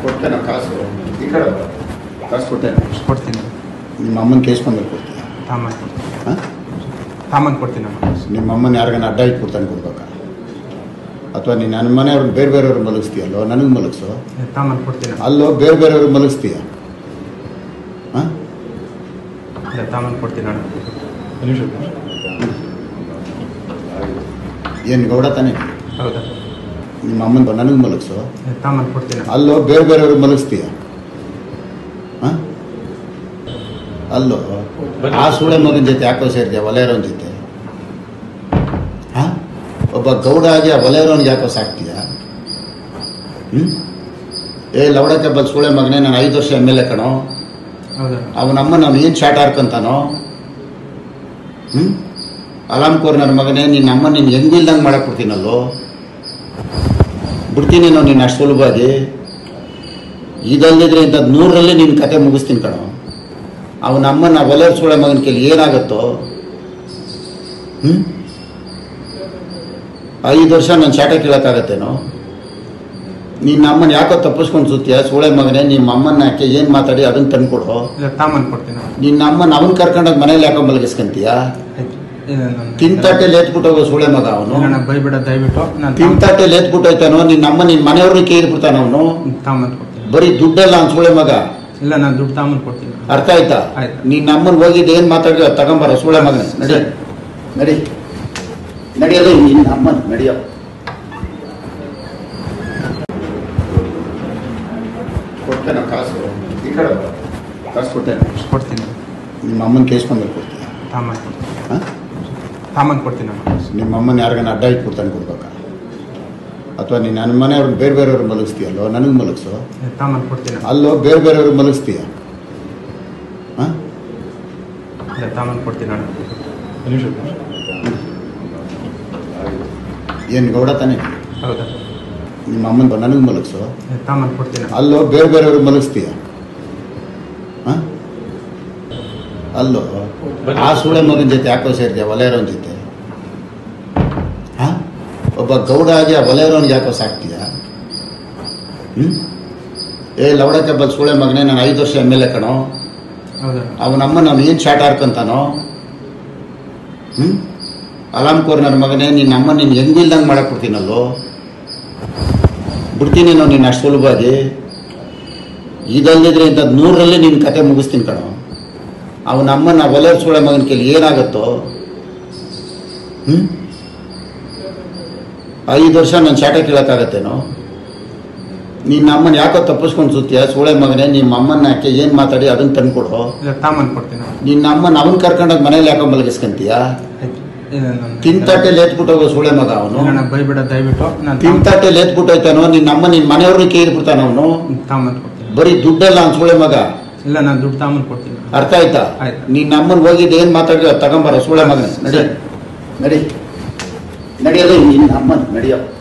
ಕೊಡ್ತೇನೆ ಕಾಸು ಈ ಕಡೆ ಕಾಸು ಕೊಡ್ತೀನಿ. ನಿಮ್ಮ ಅಮ್ಮನ ಕೇಸ್ಕೊಂಡ್ಮೇಲೆ ಕೊಡ್ತೀಯ? ಸಾಮಾನು ಕೊಡ್ತೀನಿ. ನಿಮ್ಮ ಅಮ್ಮನ ಯಾರಿಗಾನ ಅಡ್ಡ ಇಟ್ಟು ಕೊಡ್ತಾನೆ ಕೊಡ್ಬೇಕಾ? ಅಥವಾ ನೀನು ನನ್ನ ಮನೆಯವ್ರನ್ನ ಬೇರೆ ಬೇರೆಯವ್ರು ಮಲಗಿಸ್ತೀಯಲ್ಲೋ, ನನಗೆ ಮಲಗಿಸೋ. ಸಾಮಾನು ಕೊಡ್ತೀನಿ. ಅಲ್ಲೋ ಬೇರೆ ಬೇರೆಯವ್ರಿಗೆ ಮಲಗಿಸ್ತೀಯ? ಸಾಮಾನು ಕೊಡ್ತೀನಿ. ಏನು ಗೌಡ ತಾನೆ? ಹೌದಾ? ನಿಮ್ಮ ಅಮ್ಮನ ನನಗೆ ಮಲಗಿಸೋ. ಸಾಮಾನು ಕೊಡ್ತೀನಿ. ಅಲ್ಲೋ ಬೇರೆ ಬೇರೆಯವ್ರಿಗೆ ಮಲಗಿಸ್ತೀಯ? ಅಲ್ಲೋ ಆ ಸೂಳೆ ಮಗನ ಜೊತೆ ಯಾಕೋ ಸೇರಿದೆ ವಲಯರವನ ಜೊತೆ? ಒಬ್ಬ ಗೌಡ ಆಗಿ ಆ ವಲಯರವನಿಗೆ ಯಾಕೋ ಸಾಕ್ತೀಯ? ಲವಡಕ್ಕೆ ಬಲ್ ಸೂಳೆ ಮಗನೇ, ನಾನು 5 ವರ್ಷ MLA ಕಣೋ. ಅವನಮ್ಮ ನಾವು ಏನು ಶಾಟ್ ಹಾರ್ಕೊಂತಾನೋ? ಅಲಾಮ್ಕೋರ್ ನನ್ನ ಮಗನೇ, ನಿನ್ನ ಅಮ್ಮ ನೀನು ಹೆಂಗಿಲ್ದಂಗೆ ಮಾಡಕ್ಕೆ ಕೊಡ್ತೀನಲ್ಲೋ, ಬಿಡ್ತೀನಿ ನಾವು ನೀನು ಅಷ್ಟು ಸುಲಭವಾಗಿ. ಇದಲ್ಲದಿದ್ರೆ ಇಂಥದ್ದು 100ರಲ್ಲಿ ನಿನ್ನ ಕತೆ ಮುಗಿಸ್ತೀನಿ ಕಣೋ. ಅವನಮ್ಮ ನಾ ಒಲೆಯ ಸೂಳೆ ಮಗನ ಕೇಳಿ ಏನಾಗುತ್ತೋ? 5 ವರ್ಷ ನಾನು ಶಾಟ ಕೇಳೋಕ್ಕಾಗತ್ತೇನೋ? ನಿನ್ನ ಅಮ್ಮನ ಯಾಕೋ ತಪ್ಪಿಸ್ಕೊಂಡು ಸುತ್ತೀಯ ಸೂಳೆ ಮಗನೇ? ನಿಮ್ಮ ಅಮ್ಮನ ಯಾಕೆ ಏನು ಮಾತಾಡಿ ಅದನ್ನು ತಂದ್ಕೊಡು. ನಿನ್ನ ಅಮ್ಮನ ಅವನ್ ಕರ್ಕೊಂಡಾಗ ಮನೇಲಿ ಯಾಕೋ ಮಲಗಿಸ್ಕೊಂತೀಯ? ತಿಂತಾಟೆಲ್ ಎತ್ಬಿಟ್ಟು ಹೋಗೋ ಸೂಳೆ ಮಗ ಅವನು. ತಿಂತಾಟೆಲ್ ಎತ್ಬಿಟ್ಟೋಯ್ತಾನೋ ನಿನ್ನ ಅಮ್ಮ ನಿನ್ನ ಮನೆಯವ್ರನ್ನ ಕೇಳ್ಬಿಡ್ತಾನ ಅವನು. ಬರೀ ದುಡ್ಡಲ್ಲ ಅವ್ನು ಸೂಳೆ ಮಗ. ಇಲ್ಲ, ನಾನು ದುಡ್ಡು ತಾಮನ್ ಕೊಡ್ತೀನಿ. ಅರ್ಥ ಆಯ್ತಾ? ನಿನ್ನ ಅಮ್ಮನ ಹೋಗಿದ್ದು ಏನು ಮಾತಾಡಿದ ತಗೊಂಬಾರ ಸೂಳೆ ಮಗನೇ. ನಡಿ ನಡಿ ನಡಿಯಲ್ಲ ನಿನ್ನ ಅಮ್ಮನ ನಡಿಯೋ. ಕೊಡ್ತೇನೆ ಕಾಸು ಈ ಕಡೆ ಕಾಸು ಕೊಡ್ತೀನಿ. ನಿಮ್ಮ ಅಮ್ಮನ ಕೇಸ್ಕೊಂಡ್ಮೇಲೆ ಕೊಡ್ತೀಯ? ಸಾಮಾನು ಕೊಡ್ತೀನಿ. ನಿಮ್ಮ ಅಮ್ಮನ ಯಾರಿಗಾನ ಅಡ್ಡ ಇಟ್ಟು ಕೊಡ್ತಾನೆ ಕೊಡ್ಬೇಕಾ? ಅಥವಾ ನೀನು ನನ್ನ ಮನೆಯವ್ರನ್ನ ಬೇರೆ ಬೇರೆಯವ್ರು ಮಲಗಿಸ್ತೀಯಲ್ಲೋ, ನನಗೆ ಮಲಗಿಸೋ. ಸಾಮಾನು ಕೊಡ್ತೀನಿ. ಅಲ್ಲೋ ಬೇರೆ ಬೇರೆಯವ್ರಿಗೆ ಮಲಗಿಸ್ತೀಯ? ಸಾಮಾನು ಕೊಡ್ತೀನಿ. ಏನು ಗೌಡ ತಾನೆ? ಹೌದಾ? ನಿಮ್ಮ ಅಮ್ಮನ ನನಗೆ ಮಲಗಿಸೋ. ಸಾಮಾನು ಕೊಡ್ತೀನಿ. ಅಲ್ಲೋ ಬೇರೆ ಬೇರೆಯವ್ರಿಗೆ ಮಲಗಿಸ್ತೀಯ? ಅಲ್ಲೋ ಆ ಸೂಳೆ ಮಗನ ಜೊತೆ ಯಾಕೋ ಸೇರಿದೆ ವಲಯರವನ ಜೊತೆ? ಒಬ್ಬ ಗೌಡ ಆಗಿ ಆ ವಲಯರವನಿಗೆ ಯಾಕೋ ಸಾಕ್ತೀಯ? ಲವಡಕ್ಕೆ ಬಲ್ ಸೂಳೆ ಮಗನೇ, ನಾನು 5 ವರ್ಷ MLA ಕಣೋ. ಅವನಮ್ಮ ನಾವು ಏನು ಶಾಟ್ ಹಾರ್ಕೊಂತಾನೋ? ಅಲಾಮ್ಕೋರ್ ನನ್ನ ಮಗನೇ, ನಿನ್ನ ಅಮ್ಮ ನೀನು ಹೆಂಗಿಲ್ದಂಗೆ ಮಾಡಕ್ಕೆ ಕೊಡ್ತೀನಲ್ಲೋ, ಬಿಡ್ತೀನಿ ನಾವು ನೀನು ಅಷ್ಟು ಸುಲಭವಾಗಿ. ಇದಲ್ಲದಿದ್ರೆ ಇಂಥದ್ದು 100ರಲ್ಲಿ ನಿನ್ನ ಕತೆ ಮುಗಿಸ್ತೀನಿ ಕಣೋ. ಅವನಮ್ಮ ನಾ ಒಲೆಯ ಸೂಳೆ ಮಗನ ಕೇಳಿ ಏನಾಗುತ್ತೋ? 5 ವರ್ಷ ನಾನು ಶಾಟ ಕೇಳೋಕ್ಕಾಗತ್ತೇನೋ? ನಿನ್ನ ಅಮ್ಮನ ಯಾಕೋ ತಪ್ಪಿಸ್ಕೊಂಡು ಸುತ್ತೀಯ ಸೂಳೆ ಮಗನೇ? ನಿಮ್ಮ ಅಮ್ಮನ ಯಾಕೆ ಏನು ಮಾತಾಡಿ ಅದನ್ನು ತಂದ್ಕೊಡು. ನಿನ್ನ ಅಮ್ಮನ ಅವನ್ ಕರ್ಕೊಂಡಾಗ ಮನೇಲಿ ಯಾಕೋ ಮಲಗಿಸ್ಕೊಂತೀಯ? ತಿಂತಾಟೆಲ್ ಎತ್ಬಿಟ್ಟು ಹೋಗೋ ಸೂಳೆ ಮಗ ಅವನು. ತಿಂತಾಟೆಲ್ ಎತ್ಬಿಟ್ಟೋಯ್ತಾನೋ ನಿನ್ನ ಅಮ್ಮ ನಿನ್ನ ಮನೆಯವ್ರನ್ನ ಕೇಳ್ಬಿಡ್ತಾನ ಅವನು. ಬರೀ ದುಡ್ಡಲ್ಲ ಅವ್ನು ಸೂಳೆ ಮಗ. ಇಲ್ಲ, ನಾನು ದುಡ್ಡು ತಾಮನ್ ಕೊಡ್ತೀನಿ. ಅರ್ಥ ಆಯ್ತಾ? ನಿನ್ನ ಅಮ್ಮನ ಹೋಗಿದ್ದು ಏನು ಮಾತಾಡಿದ ತಗೊಂಬಾರ ಸೂಳೆ ಮಗನೇ. ನಡಿ ನಡಿ ನಡಿಯಲ್ಲ ನಿನ್ನ ಅಮ್ಮನ ನಡಿಯೋ.